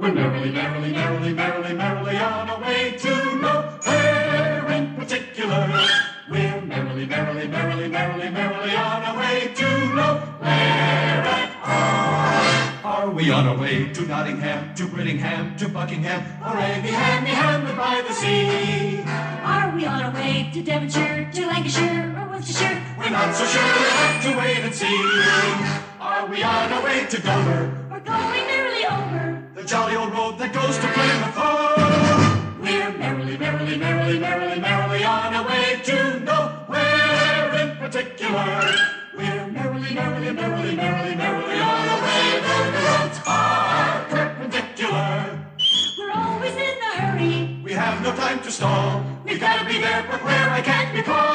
We're merrily, merrily, merrily, merrily, merrily on our way to nowhere in particular. We're merrily, merrily, merrily, merrily, merrily on our way to nowhere at all. Are we on our way to Nottingham, to Brittingham, to Buckingham, or any hammer by the sea? Are we on our way to Devonshire, to Lancashire, or Worcestershire? We're not so sure, we'll have to wait and see. Are we on our way to Dover? We're going merrily over The jolly old road that goes to Plymouth Hall. We're merrily, merrily, merrily, merrily, merrily on our way to nowhere in particular. We're merrily, merrily, merrily, merrily, merrily on our way, though the roads are perpendicular. We're always in a hurry. We have no time to stall. We've got to be there, but where I can't recall.